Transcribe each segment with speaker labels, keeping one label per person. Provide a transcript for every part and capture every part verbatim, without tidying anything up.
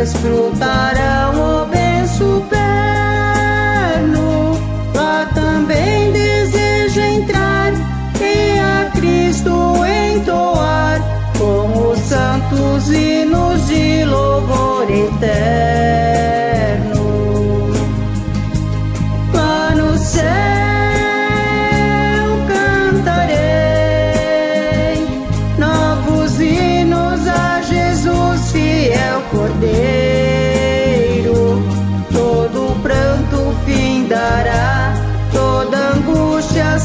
Speaker 1: desfrutarão o bem superno. Lá também desejo entrar e a Cristo entoar com os santos hinos de louvor eterno. Lá no céu cantarei novos hinos a Jesus, fiel Cordeiro. Todo pranto findará, toda angústia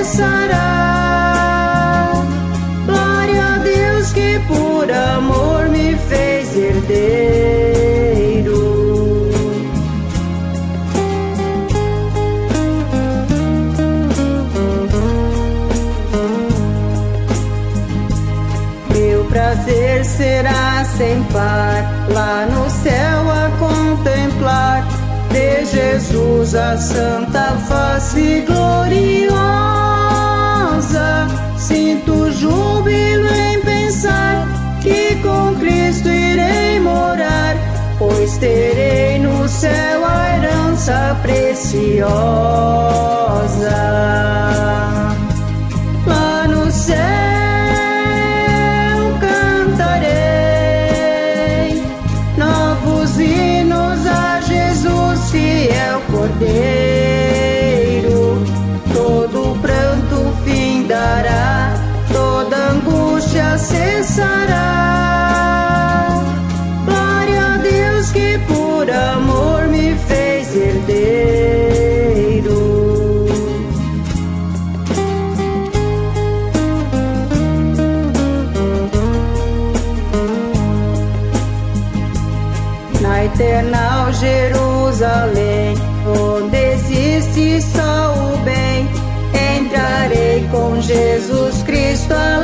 Speaker 1: cessará. Glória a Deus que por amor me fez herdeiro. Meu prazer será sem par, lá no céu a contemplar de Jesus a santa face gloriosa. Sinto júbilo em pensar que com Cristo irei morar, pois terei no céu a herança preciosa. Lá no céu cantarei novos hinos a Jesus, fiel Cordeiro. Todo pranto findará, toda angústia cessará. Glória a Deus que por amor me fez herdeiro. Na eternal Jerusalém, onde existe só o bem, entrarei com Jesus Cristo.